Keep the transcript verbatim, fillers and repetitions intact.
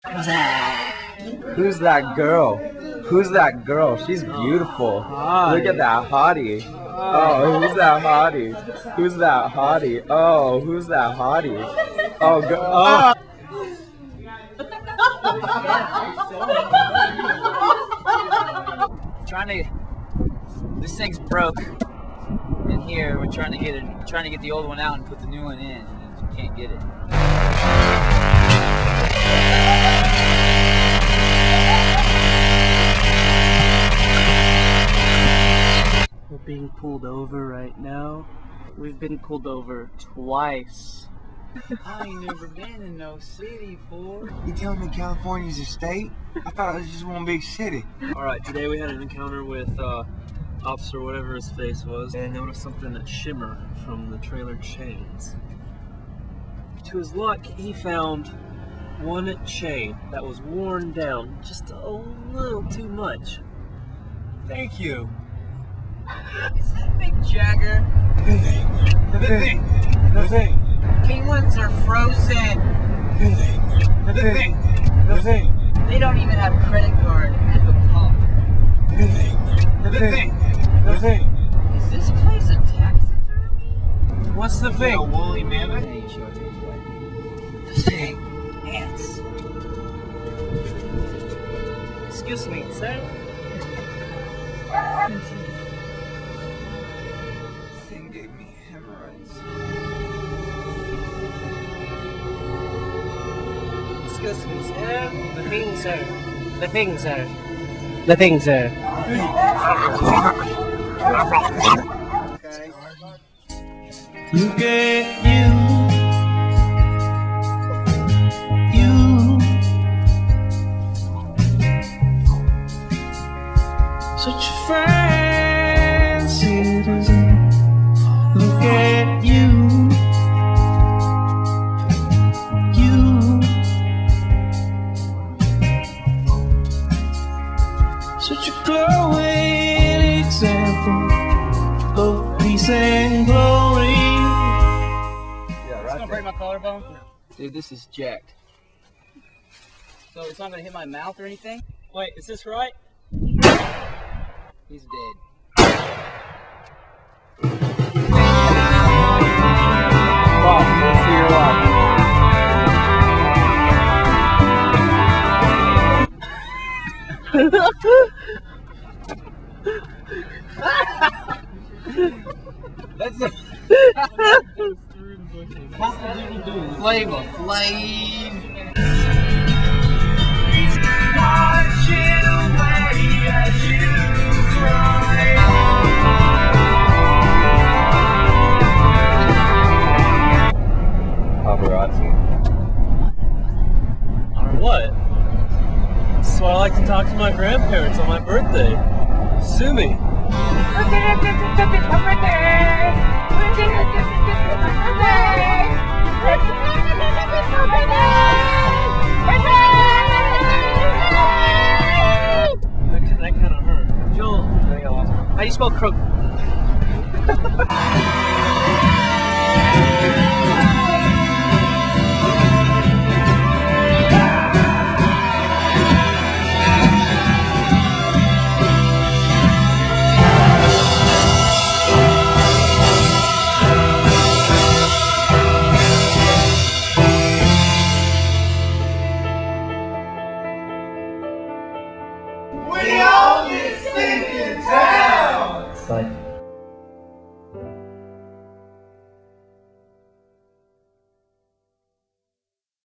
Who's that girl? Who's that girl? She's beautiful. Hi. Look at that hottie. Oh, who's that hottie? Who's that hottie? Oh, who's that hottie? Oh, go oh. Trying to, this thing's broke in here. We're trying to get it, trying to get the old one out and put the new one in, and we can't get it. We're being pulled over right now. We've been pulled over twice. I ain't never been in no city before. You telling me California's a state? I thought it was just one big city. Alright, today we had an encounter with uh, Officer whatever his face was, and noticed something that shimmer from the trailer chains. To his luck, he found one chain that was worn down just a little too much. Thank you. Is that Mick Jagger? The thing. The thing. The thing. Penguins are frozen. The thing. The thing. The thing. They don't even have credit card at the pump. The thing. The thing. The thing. Is this place a taxidermy? What's the thing? A woolly mammoth? Hey, show it to me. The thing. Ants. Excuse me, sir. Thing gave me hemorrhoids. Excuse me, sir. The thing, sir. The thing, sir. The thing, sir. Look at you. You. Such a fancy design. Look at you. Such a glowing example of peace and glory. Yeah, It's gonna break my collarbone? Dude, this is jacked. So it's not gonna hit my mouth or anything? Wait, is this right? He's dead. Bob, let's see your luck. That's a Flavor Flav. Watching away as you cry. Paparazzi. Or what? This is why I like to talk to my grandparents on my birthday. Sue me. That, that kind of hurt. Joel, how do you spell crook? We own this stinking town! It's like